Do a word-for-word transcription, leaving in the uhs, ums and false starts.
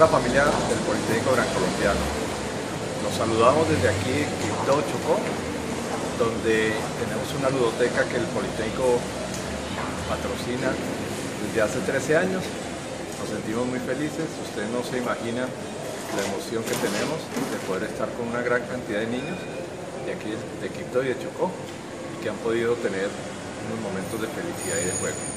la familia del Politécnico Gran Colombiano. Nos saludamos desde aquí, Quibdó, Chocó, donde tenemos una ludoteca que el Politécnico patrocina desde hace trece años. Nos sentimos muy felices. Ustedes no se imaginan la emoción que tenemos de poder estar con una gran cantidad de niños de aquí de Quibdó y de Chocó, y que han podido tener unos momentos de felicidad y de juego.